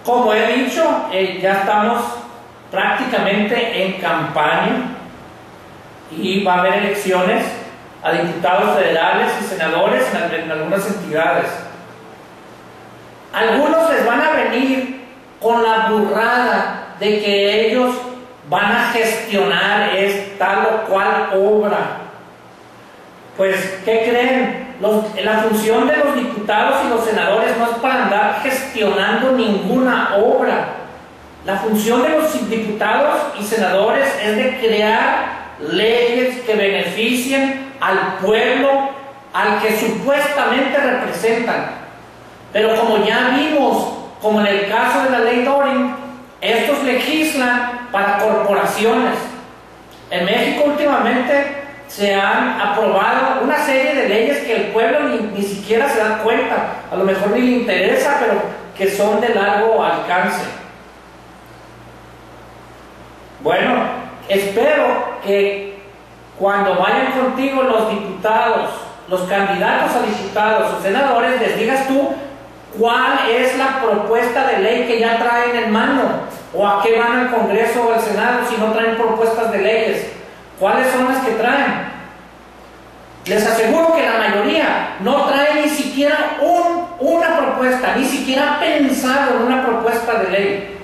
Como he dicho, ya estamos prácticamente en campaña y va a haber elecciones a diputados federales y senadores en algunas entidades. Algunos les van a venir con la burrada de que ellos van a gestionar tal o cual obra. Pues, ¿qué creen? La función de los diputados y los senadores no es para andar gestionando ninguna obra. La función de los diputados y senadores es de crear leyes que beneficien al pueblo al que supuestamente representan. Pero como ya vimos, como en el caso de la ley Doring, estos legislan para corporaciones. En México últimamente se han aprobado una serie de leyes que el pueblo ni siquiera se da cuenta, a lo mejor ni le interesa, pero que son de largo alcance. Bueno, espero que cuando vayan contigo los diputados, los candidatos a diputados o senadores, les digas tú cuál es la propuesta de ley que ya traen en mano, o a qué van al Congreso o al Senado si no traen propuestas de leyes. ¿Cuáles son las que traen? Les aseguro que la mayoría no trae ni siquiera una propuesta, ni siquiera ha pensado en una propuesta de ley.